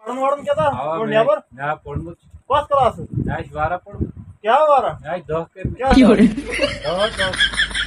वड़न क्या था नेबर ना पढ़मुत कस क्लास ना वारा पढ़मुत क्या वारा ना 10 कर क्या